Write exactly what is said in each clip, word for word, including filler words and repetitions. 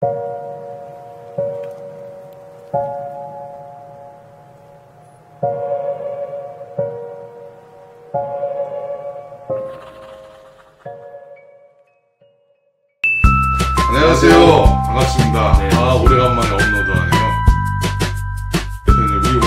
안녕하세요. 반갑습니다. 네. 아, 오래간만에 업로드하네요. 대표님,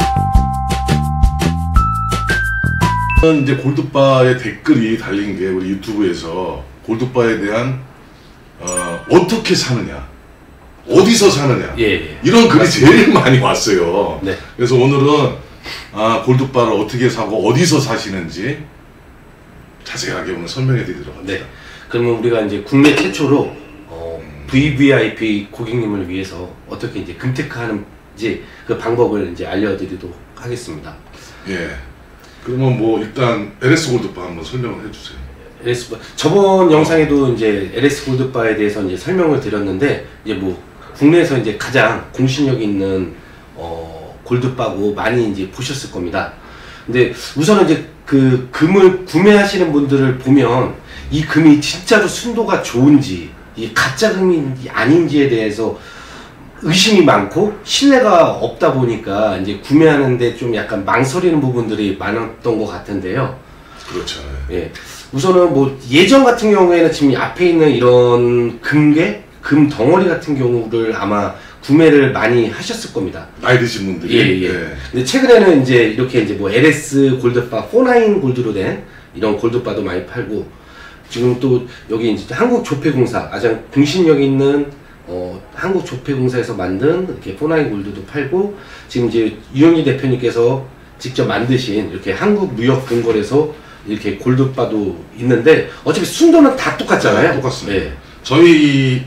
우리 오늘 이제 골드바의 댓글이 달린 게 우리 유튜브에서 골드바에 대한 어, 어떻게 사느냐, 어디서 사느냐, 예, 예. 이런 글이 맞습니다. 제일 많이 왔어요. 네. 그래서 오늘은 아, 골드바를 어떻게 사고 어디서 사시는지 자세하게 오늘 설명해 드리도록 합니다. 네. 그러면 우리가 이제 국내 최초로 어, 브이브이아이피 고객님을 위해서 어떻게 이제 금테크하는지 그 방법을 이제 알려드리도록 하겠습니다. 예. 그러면 뭐 일단 엘에스 골드바 한번 설명을 해주세요. 엘에스 저번 영상에도 이제 엘에스 골드바에 대해서 이제 설명을 드렸는데, 이제 뭐 국내에서 이제 가장 공신력 있는 어, 골드바고 많이 이제 보셨을 겁니다. 근데 우선은 이제 그 금을 구매하시는 분들을 보면 이 금이 진짜로 순도가 좋은지, 이 가짜 금인지 아닌지에 대해서 의심이 많고 신뢰가 없다 보니까 이제 구매하는데 좀 약간 망설이는 부분들이 많았던 것 같은데요. 그렇죠. 예. 우선은 뭐 예전 같은 경우에는 지금 앞에 있는 이런 금괴, 금 덩어리 같은 경우를 아마 구매를 많이 하셨을 겁니다. 나이 드신 분들이. 예, 예. 예. 근데 최근에는 이제 이렇게 이제 뭐 엘에스 골드바 사십구 골드로 된 이런 골드바도 많이 팔고, 지금 또 여기 이제 한국조폐공사, 가장 공신력 있는 어, 한국조폐공사에서 만든 이렇게 사십구 골드도 팔고, 지금 이제 유영희 대표님께서 직접 만드신 이렇게 한국무역금고에서 이렇게 골드바도 있는데, 어차피 순도는 다 똑같잖아요. 네, 똑같습니다. 예. 저희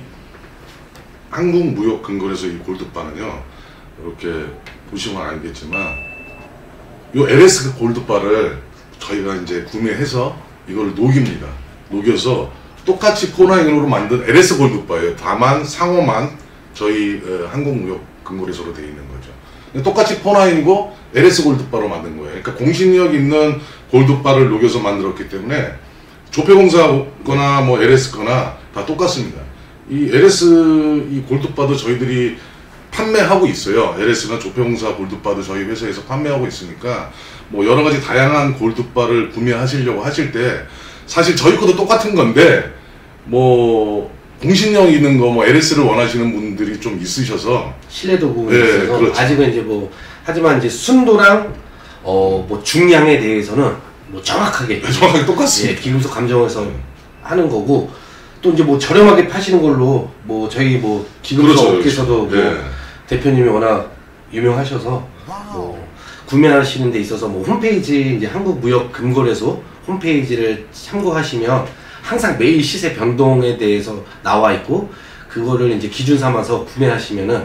한국무역금고에서 이 골드바는요, 이렇게 보시면 알겠지만 요 엘에스 골드바를 저희가 이제 구매해서 이걸 녹입니다. 녹여서 똑같이 사십구로 만든 엘에스 골드바예요. 다만 상호만 저희 어, 한국무역금고에서로 되어 있는 거죠. 똑같이 사십구이고 엘에스 골드바로 만든 거예요. 그러니까 공신력 있는 골드바를 녹여서 만들었기 때문에 조폐공사거나 뭐 엘에스거나 다 똑같습니다. 이 엘에스 이 골드바도 저희들이 판매하고 있어요. 엘에스나 조폐공사 골드바도 저희 회사에서 판매하고 있으니까 뭐 여러 가지 다양한 골드바를 구매하시려고 하실 때 사실 저희 것도 똑같은 건데, 뭐 공신력 있는 거 뭐 엘에스를 원하시는 분들이 좀 있으셔서 신뢰도 부분이 네, 있어서 그렇죠. 아직은 이제 뭐, 하지만 이제 순도랑 어 뭐 중량에 대해서는 뭐 정확하게 네, 정확하게 똑같습니다. 예, 기금속 감정에서 네. 하는 거고, 또 이제 뭐 저렴하게 파시는 걸로 뭐 저희 뭐 기금속 그렇죠, 업계에서도 그렇죠. 뭐 네. 대표님이 워낙 유명하셔서 뭐 구매하시는 데 있어서 뭐 홈페이지, 이제 한국무역금고에서 홈페이지를 참고하시면 항상 매일 시세 변동에 대해서 나와 있고, 그거를 이제 기준 삼아서 구매하시면은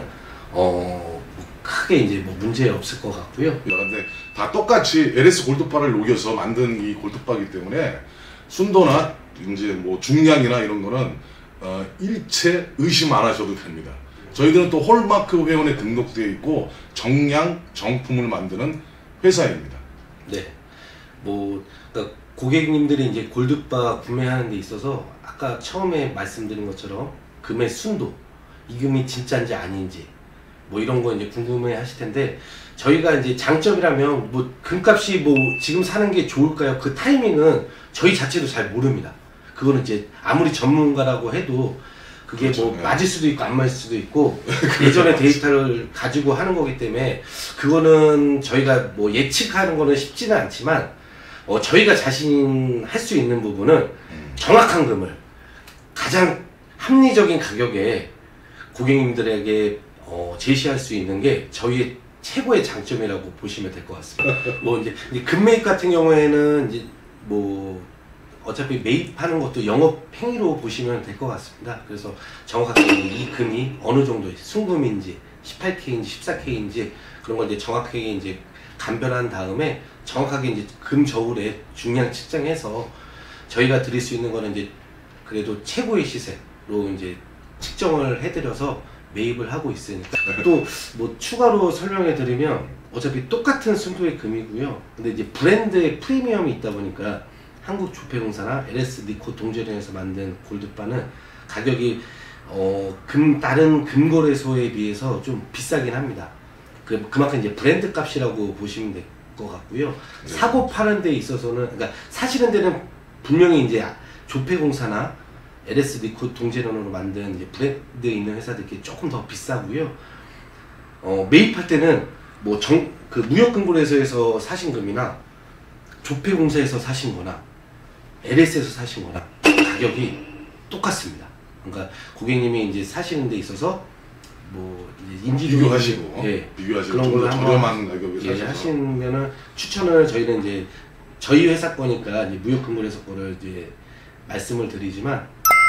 어 크게 이제 뭐 문제 없을 것 같고요. 근데 다 똑같이 엘에스 골드바를 녹여서 만든 이 골드바이기 때문에 순도나 이제 뭐 중량이나 이런 거는 어 일체 의심 안 하셔도 됩니다. 저희들은 또 홀마크 회원에 등록되어 있고 정량 정품을 만드는 회사입니다. 네. 뭐 그러니까 고객님들이 이제 골드바 구매하는 데 있어서 아까 처음에 말씀드린 것처럼 금의 순도, 이 금이 진짜인지 아닌지 뭐 이런 거 이제 궁금해 하실 텐데, 저희가 이제 장점이라면 뭐 금값이 뭐 지금 사는 게 좋을까요? 그 타이밍은 저희 자체도 잘 모릅니다. 그거는 이제 아무리 전문가라고 해도 그게 그렇죠. 뭐 네. 맞을 수도 있고 안 맞을 수도 있고 예전의 데이터를 가지고 하는 거기 때문에 그거는 저희가 뭐 예측하는 거는 쉽지는 않지만, 어 저희가 자신할 수 있는 부분은 음. 정확한 금을 가장 합리적인 가격에 고객님들에게 어 제시할 수 있는 게 저희의 최고의 장점이라고 보시면 될 것 같습니다. 뭐 이제 금매입 같은 경우에는 이제 뭐 어차피 매입하는 것도 영업 행위로 보시면 될 것 같습니다. 그래서 정확하게 이 금이 어느 정도의 순금인지 십팔 케이인지 십사 케이인지 그런 걸 이제 정확하게 이제 감별한 다음에 정확하게 이제 금 저울에 중량 측정해서 저희가 드릴 수 있는 거는 이제 그래도 최고의 시세로 이제 측정을 해드려서 매입을 하고 있으니까. 또 뭐 추가로 설명해 드리면 어차피 똑같은 순도의 금이고요. 근데 이제 브랜드의 프리미엄이 있다 보니까 한국조폐공사나 엘에스 니코 동제련에서 만든 골드바는 가격이 어, 금 다른 금거래소에 비해서 좀 비싸긴 합니다. 그 그만큼 이제 브랜드 값이라고 보시면 될 것 같고요. 네. 사고 파는 데 있어서는 그러니까 사시는 데는 분명히 이제 조폐공사나 엘에스 리코 동제론으로 만든 이제 브랜드 있는 회사들이 조금 더 비싸고요. 어, 매입할 때는 뭐 정 그 무역금고래소에서 사신 금이나 조폐공사에서 사신 거나 엘에스에서 사신 거나 가격이 똑같습니다. 그러니까 고객님이 이제 사시는 데 있어서 뭐 이제 인지 비교하시고 예, 비교하시고 그런 좀 걸 더 한번 저렴한 가격에 예, 사셔서 하시면은 추천을 저희는 이제 저희 회사 거니까 이제 무역금고래소 거를 이제 말씀을 드리지만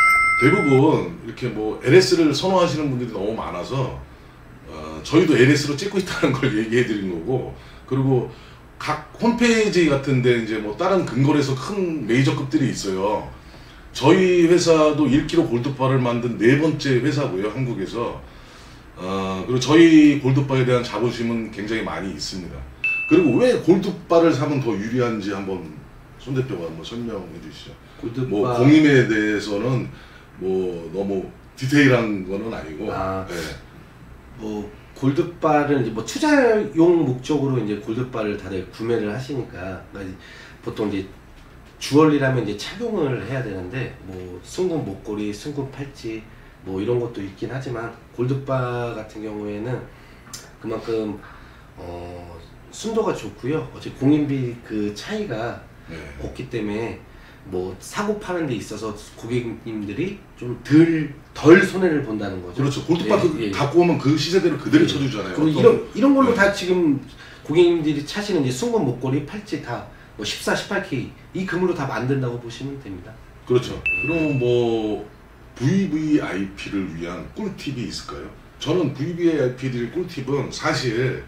대부분 이렇게 뭐 엘에스를 선호하시는 분들이 너무 많아서 어, 저희도 엘에스로 찍고 있다는 걸 얘기해 드린 거고, 그리고 각 홈페이지 같은데 이제 뭐 다른 근거래소 큰 메이저급들이 있어요. 저희 회사도 일 킬로그램 골드바를 만든 네 번째 회사고요, 한국에서. 어, 그리고 저희 골드바에 대한 자부심은 굉장히 많이 있습니다. 그리고 왜 골드바를 사면 더 유리한지 한번 손 대표가 한번 설명해 주시죠. 골드바 뭐 공임에 대해서는 뭐 너무 디테일한 거는 아니고 아, 네. 뭐 골드바를 이제 뭐 투자용 목적으로 이제 골드바를 다들 구매를 하시니까 그러니까 보통 이제 주얼리라면 이제 착용을 해야 되는데 뭐 순금 목걸이, 순금 팔찌 뭐 이런 것도 있긴 하지만 골드바 같은 경우에는 그만큼 어 순도가 좋고요. 어차피 공인비 그 차이가 네. 없기 때문에 뭐 사고 파는 데 있어서 고객님들이 좀 덜 덜 손해를 본다는 거죠. 그렇죠. 골드바 예, 그 예. 갖고 오면 그 시세대로 그대로 예. 쳐주잖아요. 그리고 어떤- 이런 이런 걸로 네. 다 지금 고객님들이 차시는 이제 순금 목걸이, 팔찌 다 뭐 십사, 십팔 케이 이 금으로 다 만든다고 보시면 됩니다. 그렇죠. 그럼 뭐 브이브이아이피를 위한 꿀팁이 있을까요? 저는 브이브이아이피들의 꿀팁은 사실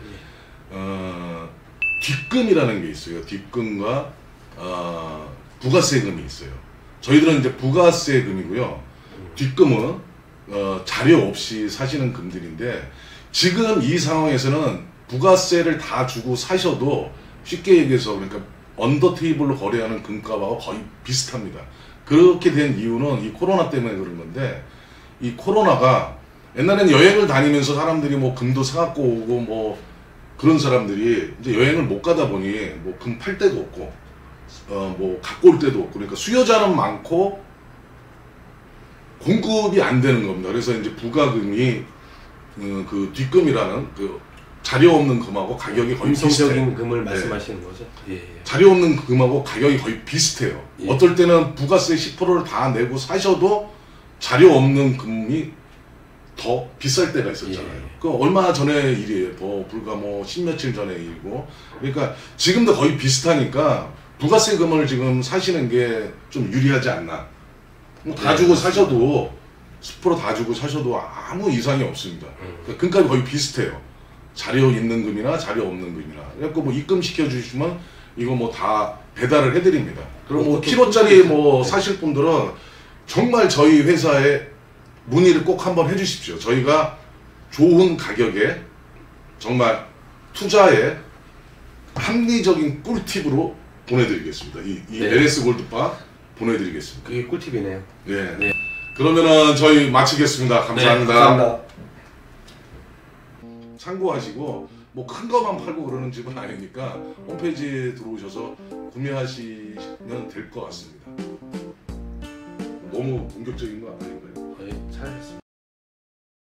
어, 뒷금이라는 게 있어요. 뒷금과 어, 부가세금이 있어요. 저희들은 이제 부가세금이고요. 뒷금은 어, 자료 없이 사시는 금들인데, 지금 이 상황에서는 부가세를 다 주고 사셔도 쉽게 얘기해서 그러니까 언더 테이블로 거래하는 금값하고 거의 비슷합니다. 그렇게 된 이유는 이 코로나 때문에 그런 건데, 이 코로나가 옛날에는 여행을 다니면서 사람들이 뭐 금도 사갖고 오고 뭐 그런 사람들이 이제 여행을 못 가다 보니 뭐 금 팔 데도 없고 어 뭐 갖고 올 데도 없고, 그러니까 수요자는 많고 공급이 안 되는 겁니다. 그래서 이제 부가금이 어, 그 뒷금이라는 그 자료 없는 금하고 가격이 거의 음성적인 비슷해요. 금을 네. 말씀하시는 거죠. 예, 예. 자료 없는 금하고 가격이 거의 비슷해요. 예. 어떨 때는 부가세 십 퍼센트를 다 내고 사셔도 자료 없는 금이 더 비쌀 때가 있었잖아요. 예. 그 얼마 전의 일이에요. 뭐 불과 뭐 십며칠 전의 일이고. 그러니까 지금도 거의 비슷하니까 부가세 금을 지금 사시는 게 좀 유리하지 않나. 뭐 다 네, 주고 맞습니다. 사셔도 십 퍼센트 다 주고 사셔도 아무 이상이 없습니다. 음. 그러니까 금값이 거의 비슷해요. 자료 있는 금이나 자료 없는 금이나. 그래갖고 뭐 입금 시켜주시면 이거 뭐 다 배달을 해드립니다. 그럼 뭐 그것도 킬로짜리 뭐 네. 사실 분들은 정말 저희 회사에 문의를 꼭 한번 해주십시오. 저희가 좋은 가격에 정말 투자에 합리적인 꿀팁으로 보내드리겠습니다. 이, 이 네. 엘에스 골드바 보내드리겠습니다. 그게 꿀팁이네요. 네. 네. 그러면은 저희 마치겠습니다. 감사합니다. 네, 감사합니다. 참고하시고 뭐 큰 거만 팔고 그러는 집은 아니니까 홈페이지에 들어오셔서 구매하시면 될 것 같습니다. 너무 공격적인 거 아닌가요? 네, 잘하셨습니다.